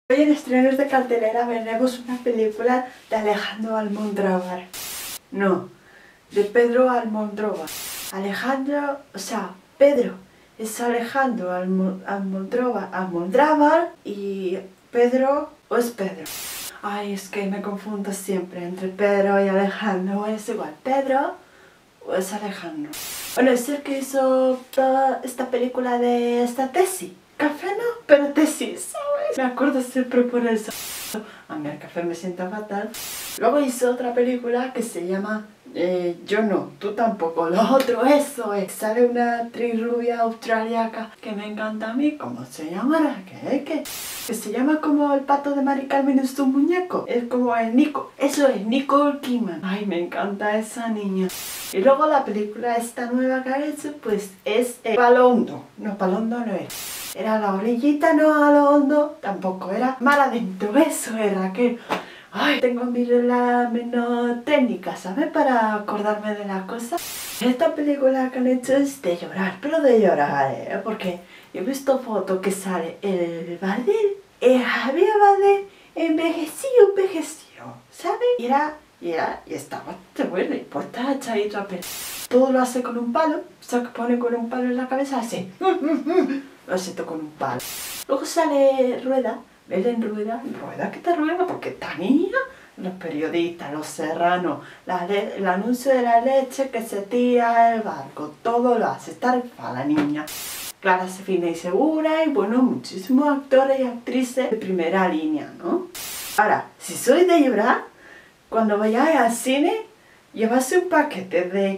Hoy en estrenos de cartelera veremos una película de Alejandro Almodóvar. No, de Pedro Almodóvar. Alejandro, o sea, Pedro es Alejandro Almodóvar y Pedro o es Pedro. Ay, es que me confundo siempre entre Pedro y Alejandro. Es igual, Pedro o es Alejandro. Bueno, es el que hizo toda esta película de esta tesis. Café no, pero tesis, ¿sabes? Me acuerdo siempre por eso. A mí el café me sienta fatal. Luego hizo otra película que se llama Yo no, tú tampoco. Lo otro, eso es. Sale una actriz rubia australiana que me encanta a mí. ¿Cómo se llamará? Que se llama como el pato de Mari Carmen es un muñeco. Es como el Nico. Eso es, Nicole Kidman. Ay, me encanta esa niña. Y luego la película esta nueva que ha hecho, pues es Palo Hondo. No, Palo Hondo no es. Era la orillita, no a lo hondo, tampoco era mar adentro, eso era que... Ay, tengo la menos técnica, ¿sabes? Para acordarme de las cosas. Esta película que han hecho es de llorar, pero de llorar, ¿eh? Porque he visto fotos que sale el Bardem, Javier Bardem, envejeció, ¿sabes? Y estaba bastante bueno, y pues está echadito a pelo. Todo lo hace con un palo, se pone con un palo en la cabeza así. Lo siento con un palo. Luego sale Rueda, Belén Rueda, que te rueda porque esta niña, los periodistas, los serranos, el anuncio de la leche que se tira el barco, todo lo hace, está rifa la niña. Clara, fina y segura y bueno, muchísimos actores y actrices de primera línea, ¿no? Ahora, si sois de llorar, cuando vayáis al cine, llevarse un paquete de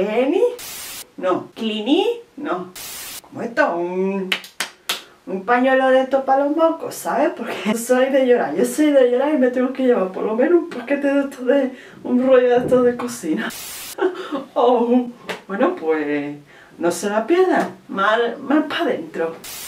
Clini, no. Como esto, un pañuelo de esto para los mocos, ¿sabes? Porque yo soy de llorar y me tengo que llevar por lo menos un paquete de esto un rollo de esto de cocina. Oh, bueno, pues no se la pierdan, mal para adentro.